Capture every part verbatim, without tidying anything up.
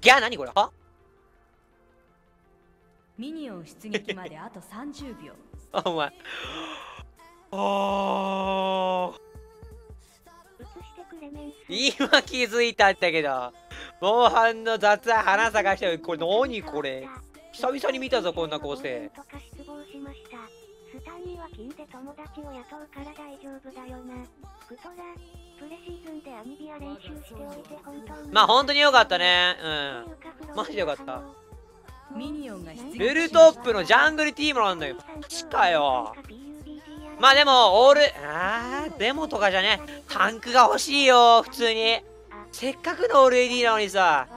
ギャー何これはミニオン出撃まであとさんじゅうびょう。 あ、お前。おー。今気づいたんだけど、モンハンの雑談花探してる。これ何これ久々に見たぞ、こんな構成。 スタンには金で友達を雇うから大丈夫だよな。クトラ、プレシーズンでアニビア練習しておいて本当に。 まあ本当によかったね。うん。マジでよかった。 ミニオンが出撃。 ルルトップのジャングルティームなんだよ。マジかよ。まあでも、オール、あー、デモとかじゃね、タンクが欲しいよ、普通に。せっかくのオール エーディー なのにさ。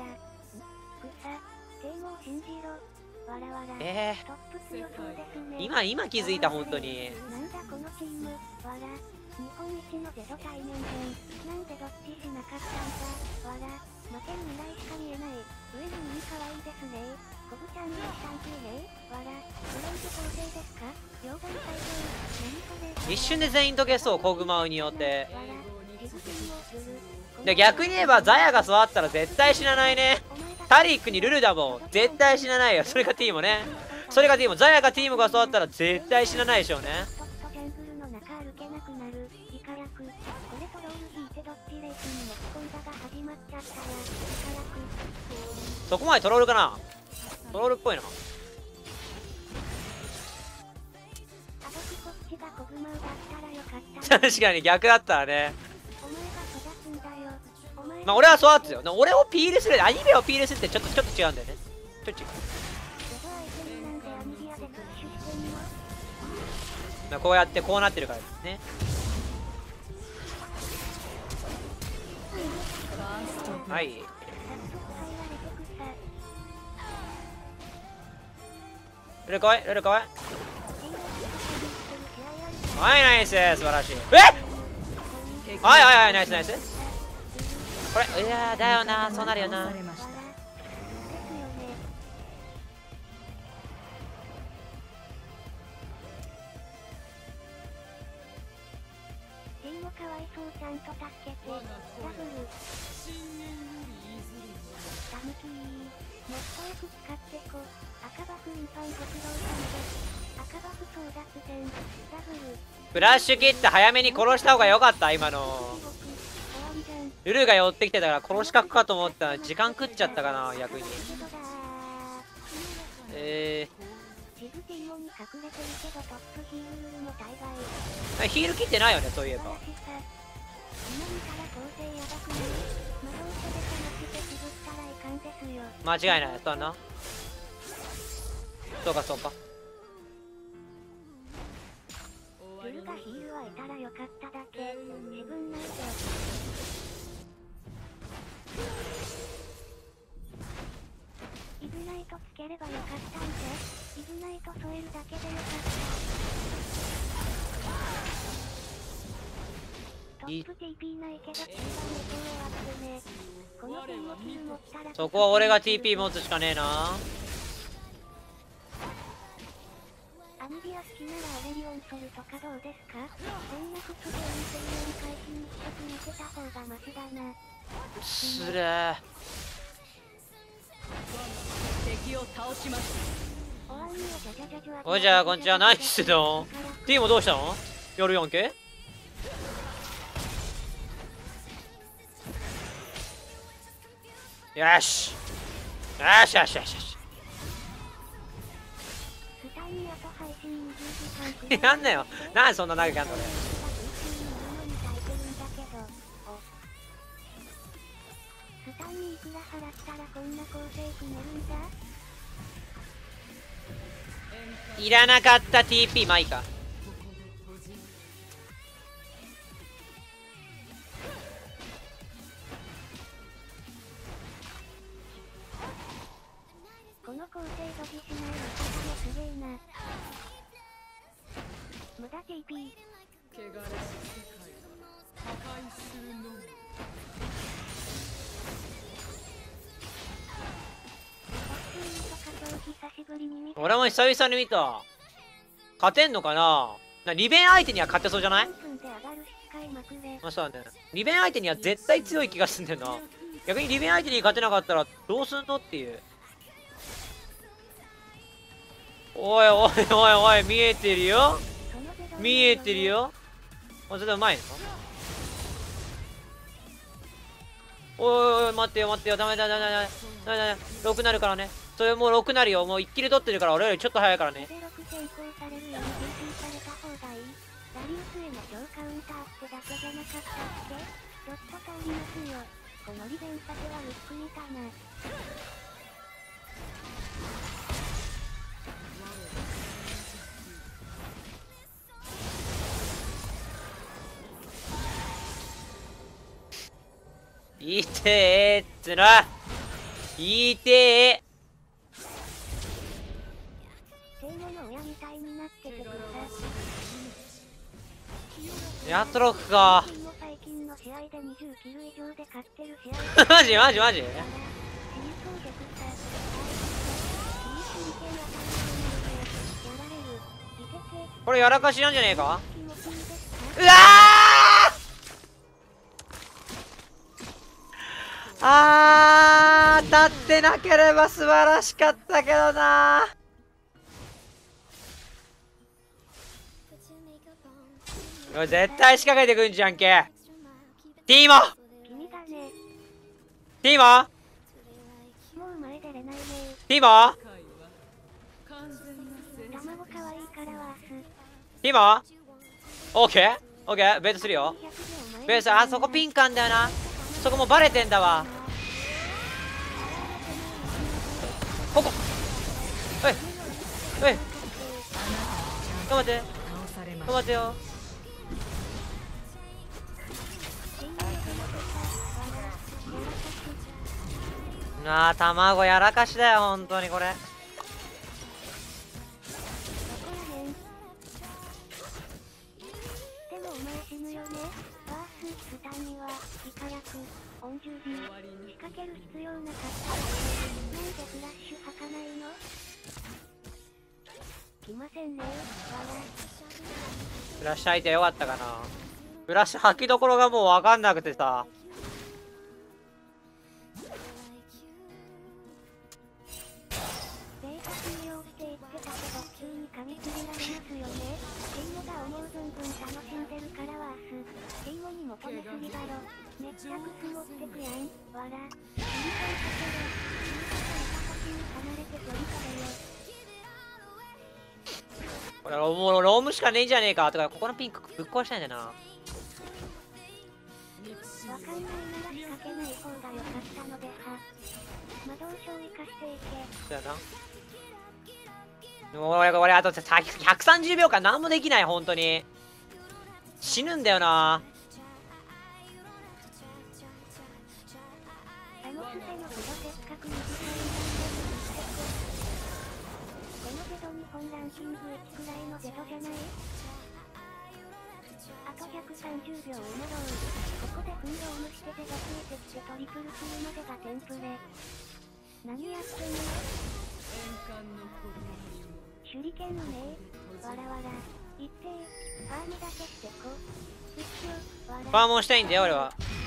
えー、今、今気づいた、本当に。 なんだこのチーム、わら。日本一のゼロ対面戦。なんでどっちしなかったんだ、わら。負ける未来しか見えない。上の耳かわいいですね。コブちゃんのさんじゅうねわら。ブロンズ構成ですか溶岩再生。何それ。 一瞬で全員溶けそう、コグマウによって。で、逆に言えば、ザヤが座ったら絶対死なないね。タリックにルルだもん。絶対死なないよ。それがティーモね。それがティーモ。ザヤがティーモが座ったら絶対死なないでしょうね。そこまでトロールかな。トロールっぽいな。確かに逆だったらね。まあ俺は育つよ。俺をピールする。アニメをピールするってちょっとちょっと違うんだよね。ちょっと違う。まあこうやってこうなってるからですね。はい。ルル来い、ルル来い。はい、ナイス、素晴らしい。えはいはいはい、ナイスナイス。これ、いやだよな、そうなるよな。 かわいそうちゃんと助けて。ダブル。ダムキー。もっとよく使ってこ。赤バフ運搬ご苦労様です。赤バフ争奪戦。ダブル。 フラッシュ切って早めに殺した方が良かった、今の。ルルが寄ってきてたから殺しかくかと思ったら時間食っちゃったかな、逆に。えー、ヒール切ってないよね、そういえば。間違いない、そうだな。そうかそうか。 ルルがヒールはいたらよかっただけ。自分なんて。イグナイトつければよかったんで。イグナイト添えるだけでよかった。トップ ティーピー ないけど中盤で手をアップね。この点をキル持ったら。 そこは俺が ティーピー 持つしかねえな。 アニビア好きならオレリオンソルとかどうですか？戦略とでにせんえん回避にしてくれてた方がマシだな。 つれー。 敵を倒しました。 おいじゃあこんにちは、何してたの？ティーもどうしたの？夜 よんケー？ よしよしよしよしよしやんなよ。なんでそんな長くやんのね。いらなかった ティーピー、まあいいか。 この構成ドジしない私もすげえな。無駄 ティーピー。汚れし世界破壊するのみ。 俺も久々に見た。勝てんのかな。なリベン相手には勝てそうじゃない？まあそうだね。リベン相手には絶対強い気がすんだよな。 逆にリベン相手に勝てなかったらどうすんのっていう。おいおいおいおい、見えてるよ、見えてるよ。あ、それでうまいの。おいおいおい、待ってよ待ってよ、ダメだダメだダメだダメだダメだ、ろくなるからね。それもうろくなるよ、もう一気に取ってるから俺よりちょっと早いからね。 レベルろく先行されるように研究された方がいい。ダリウスへの超カウンターってだけじゃなかったっけ。ちょっと通りますよ。この利便さてはゆっくりかな。 いてえっつら、いてえ。 聖母の親みたいになっててくさ。 やっとろくか。 最近の試合でにじゅうキル以上で勝ってる試合。 マジマジマジ。これやらかしなんじゃねえか。うわーあー、立ってなければ素晴らしかったけどな。絶対仕掛けてくんじゃんけ。ティーモ君だね。 ティーモもう前出れないね。 ティーモ卵可愛いからはす。 ティーモオッケーオッケー、ベートするよ。ベース、あそこピンクあんだよな。そこもバレてんだわ。ここおいおい、頑張って頑張ってよ。あー、卵やらかしだよ本当にこれ。 でもお前死ぬよね。バーススタンにはイカ役音十字仕掛ける必要なかった。なんでフラッシュ吐かないの。来ませんね。わらフラッシュ開いてよかったかな。フラッシュ吐きどころがもう分かんなくてさ。 データ終了して言ってたけど普通に噛み切れられますよね。ケイモが思う存分楽しんでるからワース。ケイモに求めすぎだろ。めっちゃクス持ってくやん。わら。切り替えさせろ。切り替えた先に離れて距離取れよ。 これもうロームしかねえんじゃねえか。とかここのピンクぶっ壊したいんだよな。 わかんないなら仕掛けない方が良かったのでは。魔導書を生かしていけ。 そうやな。俺俺あとひゃくさんじゅうびょうかん何もできない。本当に死ぬんだよな。 サモスセのほどせっかく短いんだ。このゼド日本ランキングいちくらいのゼドじゃない。あとひゃくさんじゅうびょう埋まろう。ここで分量無してゼドついてきてトリプルするまでがテンプレ。何やってんの。手裏剣のねー。わらわら。いってー。ファームだけしてこ。一緒。わら。 ファーモンしたいんだよ俺は。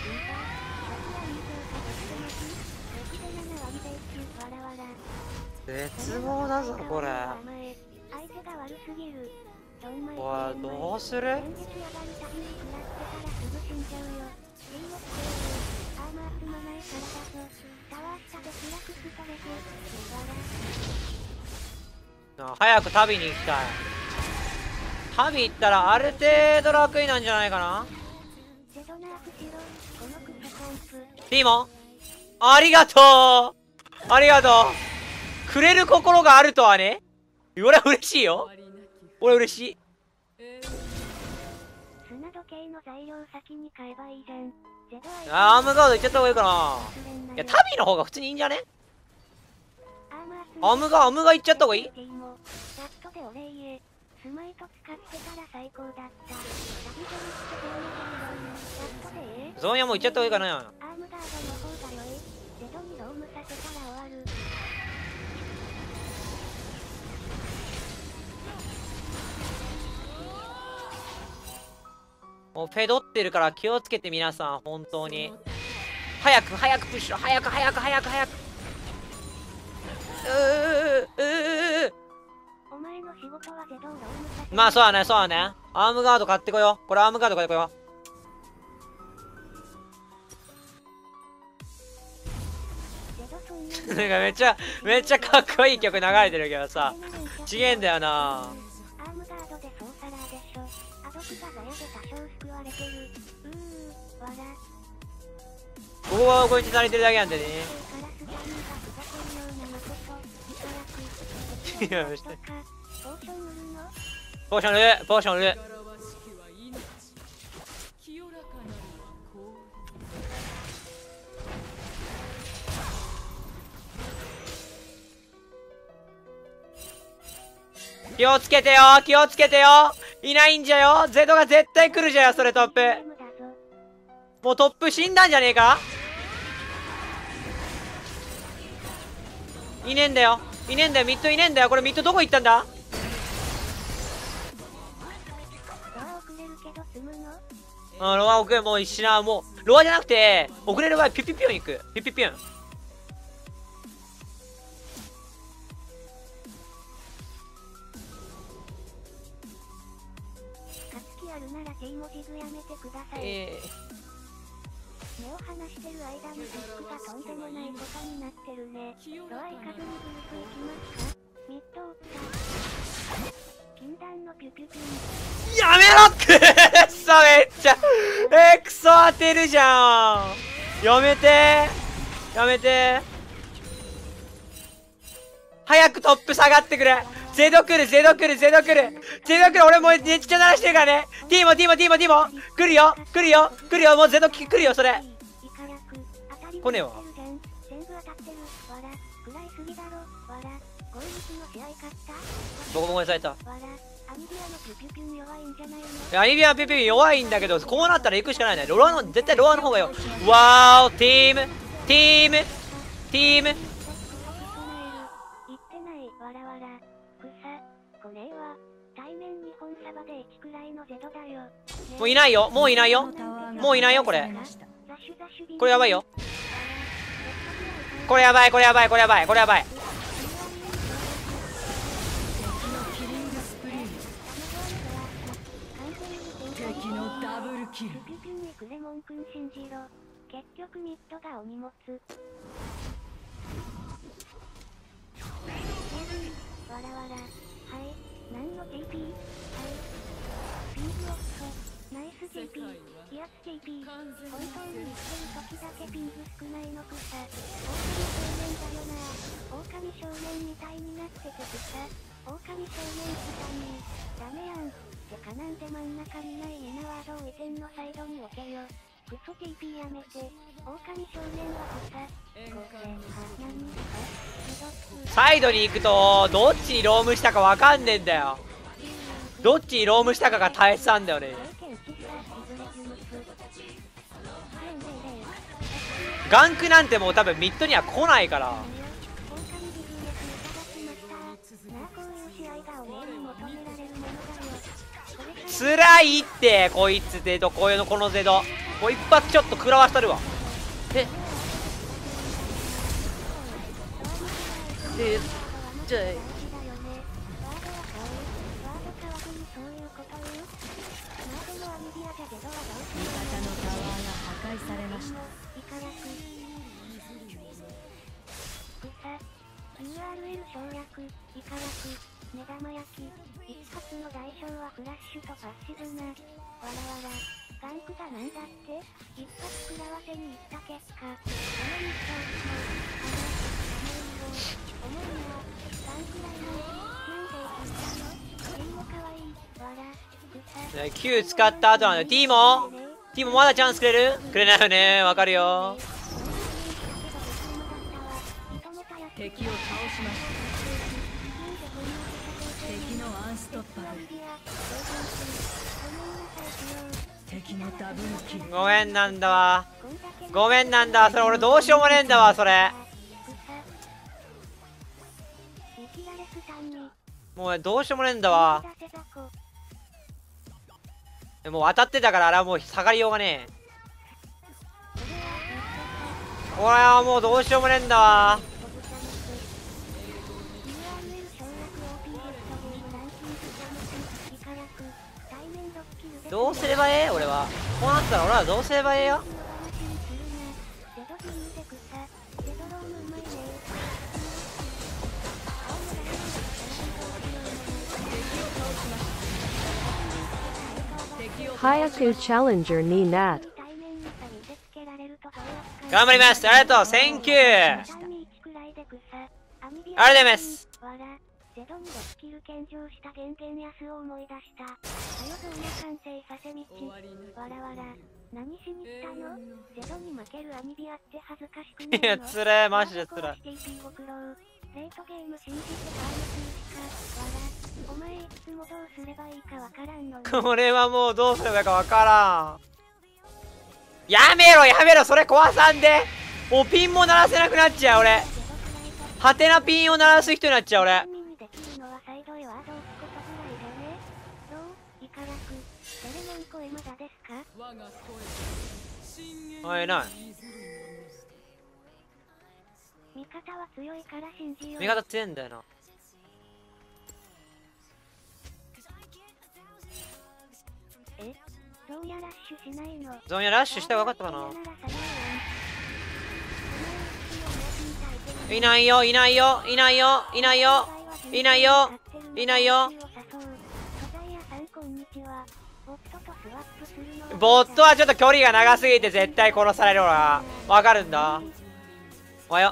絶望だぞこれ。 相手が悪すぎる。 おいどうする。 アーマー積まないからだぞ。タワー下でフラクストレス。 なあ早く旅に行きたい。旅行ったらある程度楽になんじゃないかな。 ゼドナーフしろ。このクソコンプ。 ティーモンありがとうありがとう。くれる心があるとはね。俺は嬉しいよ。俺嬉しい。 砂時計の材料先に買えばいいじゃん。ゼドアームガードいっちゃった方がいいかな。いや旅の方が普通にいいんじゃね。アームガーアームガーいっちゃった方がいい。 ラットでお礼言え。スマイト使ってたら最高だった。ダビドリってどういうラットでええ。 ゾーンヤもいっちゃった方がいいかな。 アームガードの方が良い。ゼドにロームさせたら終わる。 もうフェドってるから気をつけて皆さん本当に。 早く早くプッシュ早く早く早く早く。うーうーうお前の仕事はゼドをロームさせまあそうだねそうだね。アームガード買ってこよう。これアームガード買ってこよゼドそんなう。なんかめっちゃめっちゃかっこいい曲流れてるけどさ、ちげえんだよな。 アームガードでソーサラーでしょ。アドクがガヤで多少救われてる。うーわら。 ここはこいつ慣れてるだけなんでね。 カラスジャムがふざけるようなのこといただく。 いやしてとかポーション売るの？ ポーション売るポーション売る。 力わしきは命、清らかなるはこ気をつけてよ気をつけてよ。いないんじゃよ。ゼドが絶対来るじゃよ。それトップ。 ゲームだぞ。 もうトップ死んだんじゃねえか。いねえんだよいねえんだよ。ミッドいねえんだよ。これミッドどこ行ったんだ。 ロア遅れるけど済むの？ あロア遅れもう一なもうロアじゃなくて遅れる場合ピュピュピュン行く。ピュピュピュン。 勝つ気あるなら J 文字具やめてください。 え目を離してる間にフックがとんでもないことになってるね。ロア行かずにグループ行きますか？ミッドを打った。禁断のピュピュピュン。 ー、やめろくっそめっちゃえー、クソ当てるじゃん。やめてやめて。早くトップ下がってくれ。ゼド来るゼド来るゼド来るゼド来る。俺もうめっちゃ鳴らしてるからね。ティーモティーモティーモティーモ来るよ来るよ来るよ。もうゼド来るよそれ。来ねえわ。 全部当たってる。わら。食らいすぎだろ。わら。ゴイルスの試合勝った。 ボコボコにされた。 わら。アニビアのピュピュピュン弱いんじゃないの？ アニビアピュピュ弱いんだけど、こうなったら行くしかないね。ロアの絶対ロアの方がよ。わーおティームティームティーム。 言ってないわらわら。草。これは対面日本サバでいちくらいのゼドだよ。 もういないよもういないよもういないよこれ。これやばいよ。これやばいこれやばいこれやばいこれやばい。 敵のダブルキル。 ピュピュにクレモン君信じろ。結局ミッドがお荷物。わらわら。はい。何の ジェイピー？ はい。ピングオフト。ナイス ジェイピー。イアス ジェイピー。本当に言ってる時だけピング少ないのくさ。狼少年だよな。狼少年みたいになっててくさ。狼少年下に。ダメやん。てかなんで真ん中にないエナワードを以前のサイドに置けよ。クソ ジェイピー やめて。狼少年はくさ。これ、何かサイドに行くとどっちにロームしたかわかんねえんだよ。どっちにロームしたかが大切なんだよね。ガンクなんてもう多分ミッドには来ないから。つらいってこいつゼドこういうのこのゼドもう一発ちょっと食らわしたるわ。えでじゃあ味方のタワーが破壊されました。 ユーアールエル 省略、イカラク、目玉焼き、一発の代償はフラッシュとパッシブな、わらわら、ガンクがなんだって、一発食らわせに行った結果、このミッドを、あら、重いな、ガンクライの、なんで行ったの？剣もかわいい、わら、草。 Q 使った後なんだよ。ティーモティーモまだチャンスくれる？くれないよね。わかるよ。 敵を倒しました。敵のアンストッパブル。敵のダブルキル。 ごめんなんだわ。ごめんなんだわ。それ俺どうしようもねえんだわそれ。もうどうしようもねえんだわ。もう当たってたからあれはもう下がりようがねえ。 これはもうどうしようもねえんだわ。どうすればええ俺は。こうなったら俺はどうすればええよ。 Hayaku Challenger ni Nat. 頑張ります。ありがとう。センキュー。ありがとうございます。 ゼドにドスキル献上したゲンゲンヤスを思い出した。はよゾーナ完成させみち。わらわら。何しに来たの？ゼドに負けるアニビアって恥ずかしくないの？ いや、つれー、マジでつれー。 レートゲーム信じてタイム通しか。わら。お前いつもどうすればいいかわからんのに。 これはもうどうすればいいかわからん。やめろやめろ、それ壊さんで。もうピンも鳴らせなくなっちゃう俺。ハテナピンを鳴らす人になっちゃう俺。おい、な味方は強いから信じよう。 味方強いんだよな。 え、ゾーンやラッシュしないの？ ゾーンやラッシュしたら分かったかな。いないよいないよいないよいないよいないよいないよ。ボットはちょっと距離が長すぎて絶対殺されるわ。わかるんだ。おはよ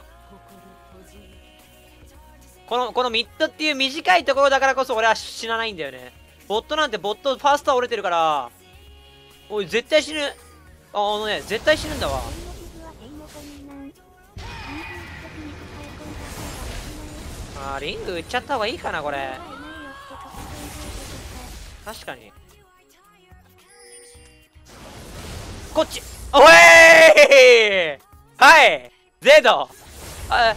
う。このこのミッドっていう短いところだからこそ俺は死なないんだよね。ボットなんてボットファーストは折れてるから、おい絶対死ぬ。ああのね絶対死ぬんだわ。あーリング売っちゃった方がいいかなこれ。確かに。こっちおいーはいゼドあ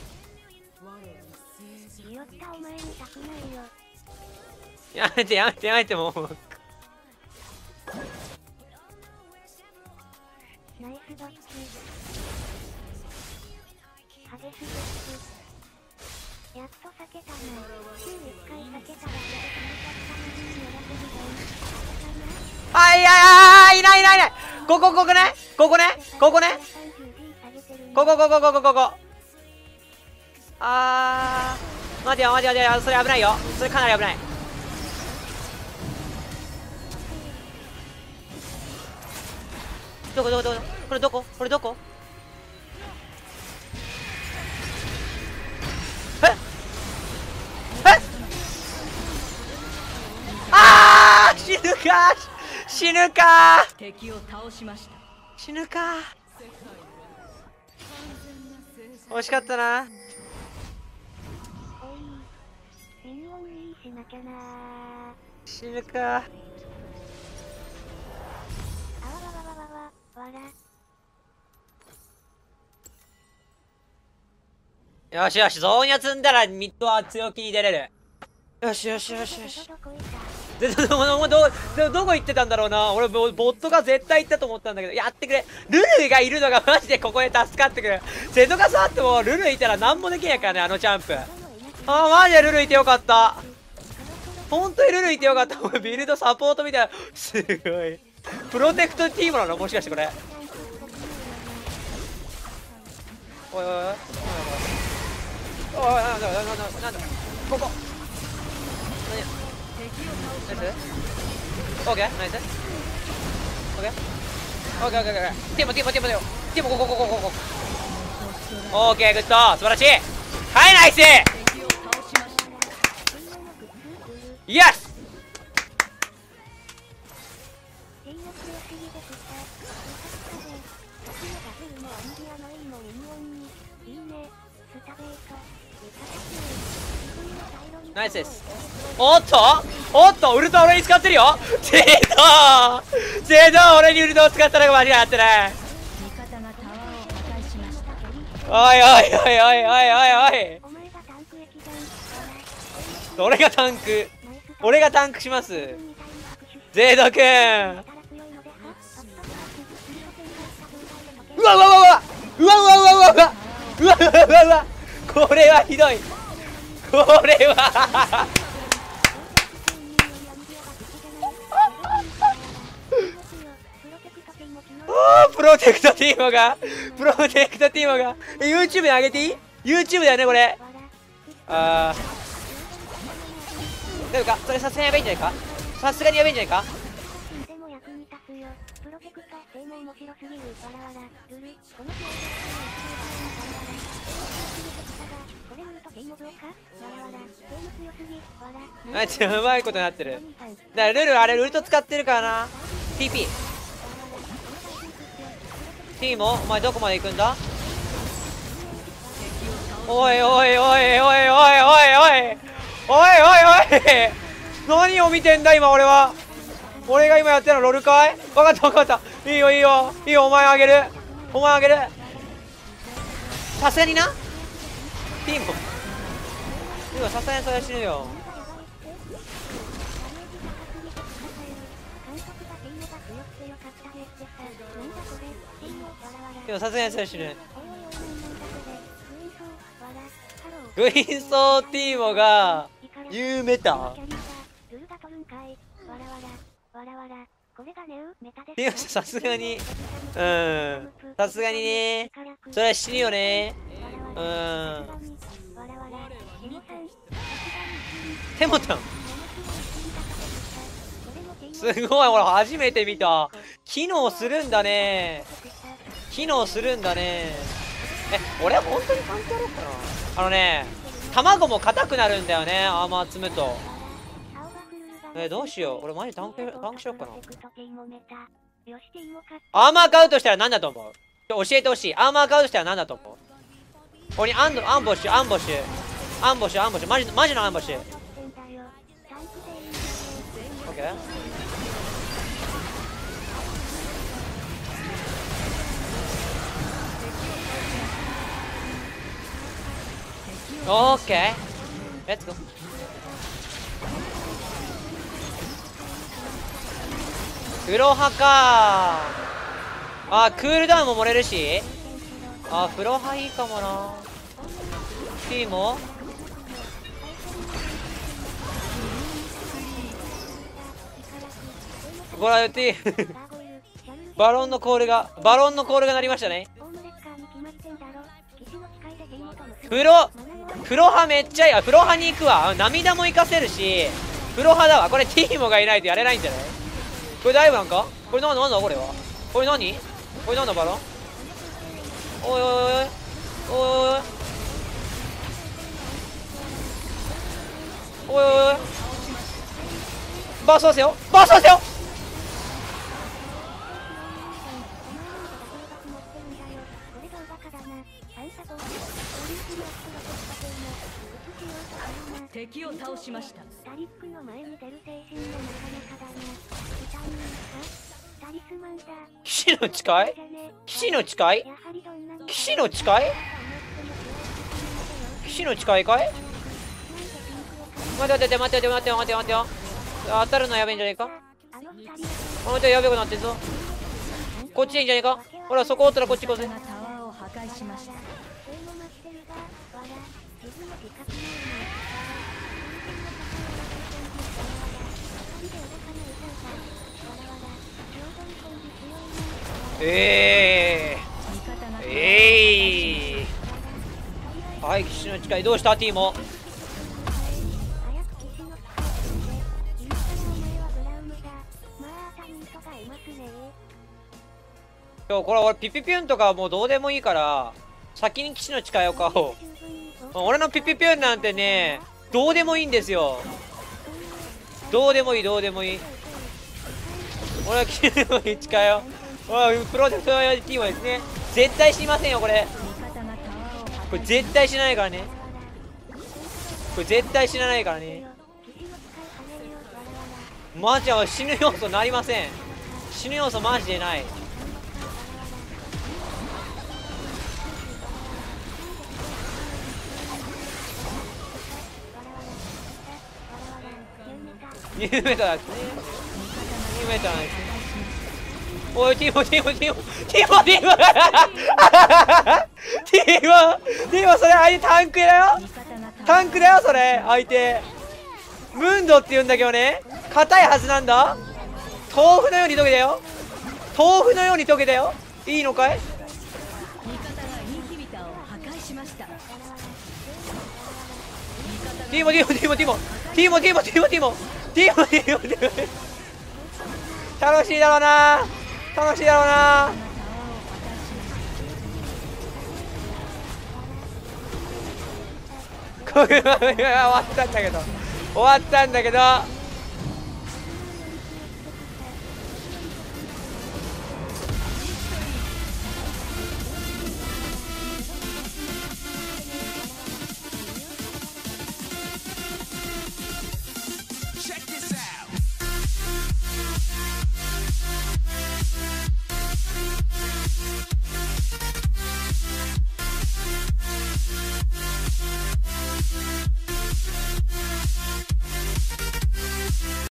やめてやめてやめてもうナイスドッチハゲスドッチやっと避けたな。週いっかい避けただけで止めちゃったのにやらせるぞ。 あいやいやいないいないいない。ここここねここねここねここここここここあー待てよ待てよ待てよ、それ危ないよ。それかなり危ない。どこどこどここれどここれどこええあー死ぬか死ぬか敵を倒しました。 死ぬか惜しかったな。 おいミニオンにしなきゃな。 死ぬか。 あわわわわわわわら。 よしよし、ゾーンや積んだらミッドは強気に出れる。よしよしよしよし。でどどどどどどこ行ってたんだろうな。俺ボボットが絶対行ったと思ったんだけど、やってくれ。ルルがいるのがマジでここで助かってくる。ゼドが触ってもルルいたら何もできないからね、あのジャンプ。あーマジでルルいてよかった。本当にルルいてよかった。ビルドサポートみたいな。すごい。プロテクトチームなのもしかしてこれ。おいおいおいおいおいおい、なんだなんだなんだここナイスオーケーナイスオーケーオーケーオーケーオーケー。ティモティモティモティモティモここここここオーケーグッド素晴らしい。はいナイスイエスナイスです。おっとおっとウルト俺に使ってるよ。ゼドゼド俺にウルトを使ったのが間違ってない。おいおいおいおいおいおいおい。俺がタンク俺がタンクします。ゼドくんうわうわうわうわうわうわうわうわうわうわうわうわうわ、これはひどい。これはおー、プロテクトティーモがプロテクトティーモが YouTube で上げていい？ YouTube だよねこれ。あー、大丈夫か？それさすがにやばいんじゃないか？さすがにやばいんじゃないか？ でも役に立つよ。プロテクター性も面白すぎる。わらわら。ルル。この試合これ見るとゲームブロか？わらわら。ゲーム強すぎ。わら。 あ、ちょ、うまいことになってる。だからルルあれウルト使ってるからな。 ティーピー ティーもお前どこまで行くんだ？おいおいおいおいおいおいおいおいおいおいおい、何を見てんだ今俺は。俺が今やってるのロールかい？分かった分かった。いいよいいよいいよ、お前あげるお前あげる。さすがになティーも今さすがにそれは死ぬよ。でもさすがにそれは死ぬ。グイーンソーティーモが言うメタティーモさすがに、うんさすがにね、それは死ぬよね。うん、テモタンすごい、俺初めて見た。機能するんだね。機能するんだね。え、俺は本当に関係あるかな。あのね、卵も硬くなるんだよね、アーマー積むと。え、どうしよう。俺マジタンク、タンクしようかな。アーマー買うとしたら何だと思う？教えてほしい。アーマー買うとしたら何だと思う？俺にアンド、アンボッシュ、アンボッシュ。アンボッシュ、アンボッシュ。マジ、マジのアンボッシュ。オッケー。オッケー。レッツゴー。フロハかー。あ、クールダウンも盛れるし。あ、フロハいいかもな。ティーもこれティーバロンのコールがバロンのコールが鳴りましたね。フロフロハめっちゃいい。あ、フロハに行くわ。涙も活かせるしフロハだわ。これティーモがいないとやれないんじゃない？これダイブなんか？これなんだなんだこれは。これ何？これなんだバロン？おいおいおいおいおいおいおいおいおい、バースさせよバースさせよ。 敵を倒しました。 タリックの前に出る精神がなかなかだな。タリスマンだ。 騎士の誓い？騎士の誓い？騎士の誓い？騎士の誓いかい？待って待って待って待って待って待って待ってよ。当たるのやべえんじゃねえか。この人やべえことなってんぞ。こっちでいいんじゃねえか。ほらそこおったらこっち行こうぜ。 タワーを破壊しました。えー、えー、はい、騎士の誓いどうしたティーモ。今日これ俺ピピピュンとかもうどうでもいいから先に騎士の誓いを買おう。俺のピピピュンなんてねどうでもいいんですよ。どうでもいいどうでもいい。俺は騎士の誓いをプロテクトティーモですね。絶対死にませんよこれ。これ絶対死なないからね。これ絶対死なないからね。マジは死ぬ要素なりません。死ぬ要素マジでない。ニューメタですね。ニューメタなんですね。 おい、ティモ、ティモ、ティモ、ティモ、ティモ、ティモ、ティモ、それ相手タンクだよ。タンクだよ、それ、相手。ムンドって言うんだけどね、硬いはずなんだ。豆腐のように溶けたよ。豆腐のように溶けたよ。いいのかい？ティモ、ティモ、ティモ、ティモ、ティモ、ティモ、ティモ、ティモ、ティモ、ティモ、ティモ、楽しいだろうな。楽しいだろうな。これは終わったんだけど終わったんだけど